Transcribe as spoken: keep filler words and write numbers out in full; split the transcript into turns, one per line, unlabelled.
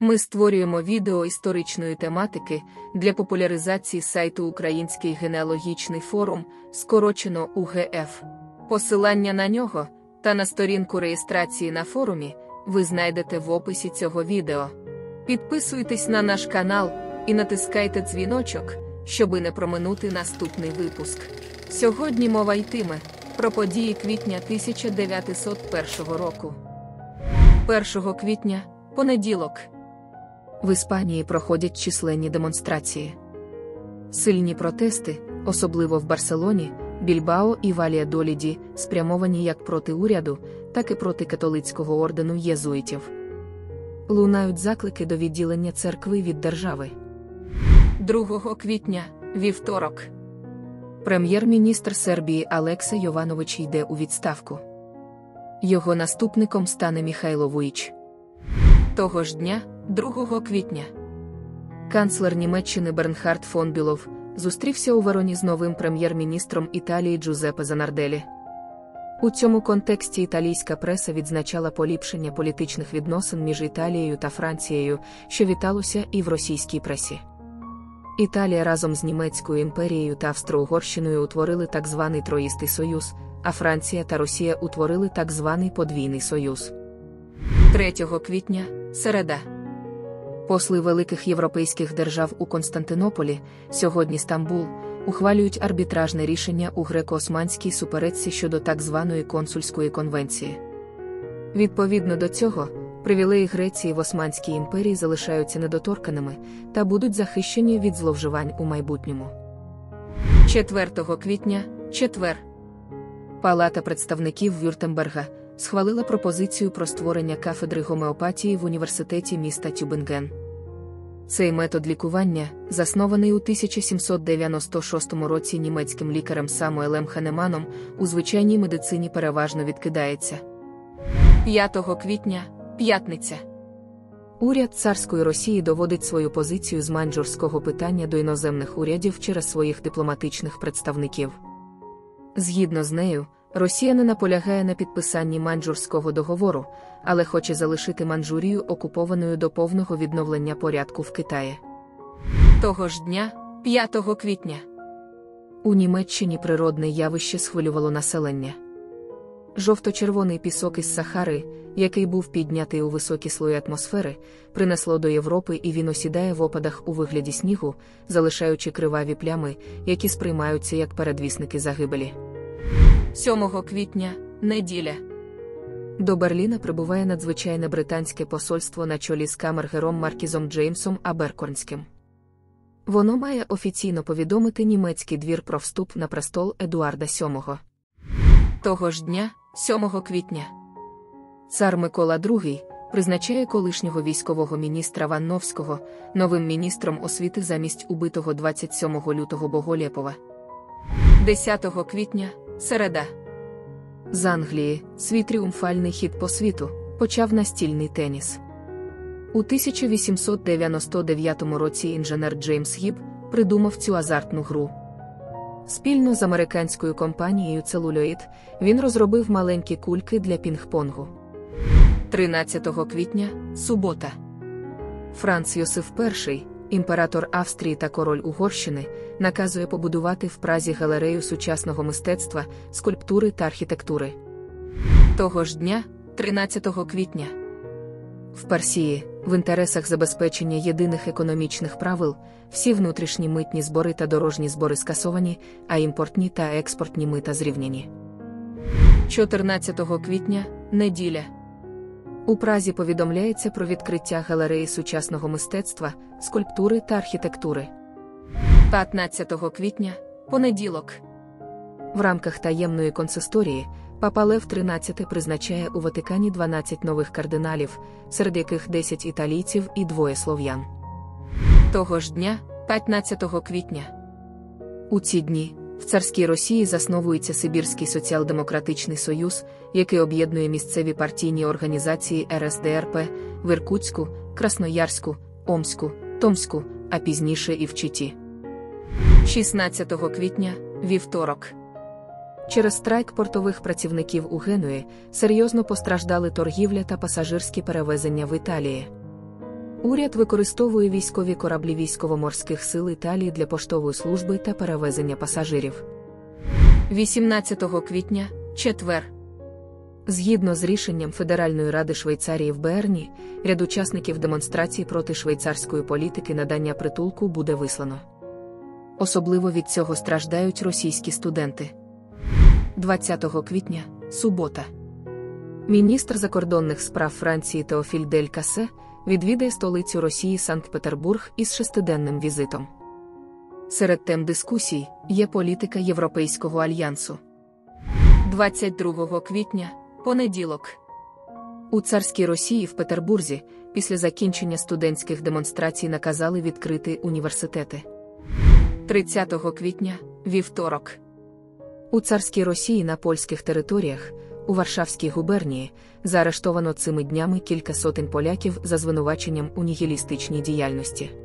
Ми створюємо відео історичної тематики для популяризації сайту Український генеалогічний форум, скорочено У Ге Еф. Посилання на нього та на сторінку реєстрації на форумі ви знайдете в описі цього відео. Підписуйтесь на наш канал і натискайте дзвіночок, щоби не проминути наступний випуск. Сьогодні мова йтиме про події квітня тисяча дев'ятсот першого року. першого квітня – понеділок. В Іспанії проходять численні демонстрації. Сильні протести, особливо в Барселоні, Більбао і Вальядоліді, спрямовані як проти уряду, так і проти католицького ордену єзуїтів. Лунають заклики до відділення церкви від держави. другого квітня – вівторок. Прем'єр-міністр Сербії Алекса Йованович йде у відставку. Його наступником стане Міхайло Вуїч. Того ж дня, другого квітня, канцлер Німеччини Бернхард фон Бюлов зустрівся у Вероні з новим прем'єр-міністром Італії Джузеппе Занарделі. У цьому контексті італійська преса відзначала поліпшення політичних відносин між Італією та Францією, що віталося і в російській пресі. Італія разом з Німецькою імперією та Австро-Угорщиною утворили так званий Троїстий союз, а Франція та Росія утворили так званий Подвійний союз. третього квітня – середа. Посли великих європейських держав у Константинополі, сьогодні Стамбул, ухвалюють арбітражне рішення у греко-османській суперечці щодо так званої консульської конвенції. Відповідно до цього, привілеї Греції в Османській імперії залишаються недоторканими та будуть захищені від зловживань у майбутньому. четвертого квітня – четвер. Палата представників Вюртемберга схвалила пропозицію про створення кафедри гомеопатії в університеті міста Тюбінген. Цей метод лікування, заснований у тисяча сімсот дев'яносто шостому році німецьким лікарем Самуелем Ханеманом, у звичайній медицині переважно відкидається. п'ятого квітня – п'ятниця. Уряд царської Росії доводить свою позицію з маньчжурського питання до іноземних урядів через своїх дипломатичних представників. Згідно з нею, Росія не наполягає на підписанні маньчжурського договору, але хоче залишити Манчжурію окупованою до повного відновлення порядку в Китаї. Того ж дня, п'ятого квітня, у Німеччині природне явище схвилювало населення. Жовто-червоний пісок із Сахари, який був піднятий у високі слої атмосфери, принесло до Європи, і він осідає в опадах у вигляді снігу, залишаючи криваві плями, які сприймаються як передвісники загибелі. сьомого квітня – неділя. До Берліна прибуває надзвичайне британське посольство на чолі з камергером Маркізом Джеймсом Аберкорнським. Воно має офіційно повідомити німецький двір про вступ на престол Едуарда сьомого. Того ж дня, сьомого квітня, цар Микола другий призначає колишнього військового міністра Ванновського новим міністром освіти замість убитого двадцять сьомого лютого Боголєпова. десятого квітня – середа. З Англії свій тріумфальний хід по світу почав настільний теніс. У тисяча вісімсот дев'яносто дев'ятому році інженер Джеймс Гіб придумав цю азартну гру. Спільно з американською компанією Celluloid він розробив маленькі кульки для пінг-понгу. тринадцятого квітня – субота. Франц Йосиф перший, імператор Австрії та король Угорщини, наказує побудувати в Празі галерею сучасного мистецтва, скульптури та архітектури. Того ж дня, тринадцятого квітня, в Персії, в інтересах забезпечення єдиних економічних правил, всі внутрішні митні збори та дорожні збори скасовані, а імпортні та експортні мита зрівняні. чотирнадцятого квітня – неділя. У Празі повідомляється про відкриття галереї сучасного мистецтва, скульптури та архітектури. п'ятнадцятого квітня – понеділок. В рамках таємної консисторії Папа Лев тринадцятий призначає у Ватикані дванадцять нових кардиналів, серед яких десять італійців і двоє слов'ян. Того ж дня, п'ятнадцятого квітня, у ці дні в царській Росії засновується Сибірський соціал-демократичний союз, який об'єднує місцеві партійні організації ер ес де ер пе в Іркутську, Красноярську, Омську, Томську, а пізніше і в Читі. шістнадцятого квітня – вівторок. Через страйк портових працівників у Генуї серйозно постраждали торгівля та пасажирські перевезення в Італії. Уряд використовує військові кораблі військово-морських сил Італії для поштової служби та перевезення пасажирів. вісімнадцятого квітня, четвер. Згідно з рішенням Федеральної ради Швейцарії в Берні, ряд учасників демонстрацій проти швейцарської політики надання притулку буде вислано. Особливо від цього страждають російські студенти. двадцятого квітня, субота. Міністр закордонних справ Франції Теофіль Дель Кассе відвідає столицю Росії Санкт-Петербург із шестиденним візитом. Серед тем дискусій є політика Європейського альянсу. двадцять другого квітня, понеділок. У царській Росії в Петербурзі після закінчення студентських демонстрацій наказали відкрити університети. тридцятого квітня, вівторок. У царській Росії на польських територіях, у Варшавській губернії, заарештовано цими днями кілька сотень поляків за звинуваченням у нігілістичній діяльності.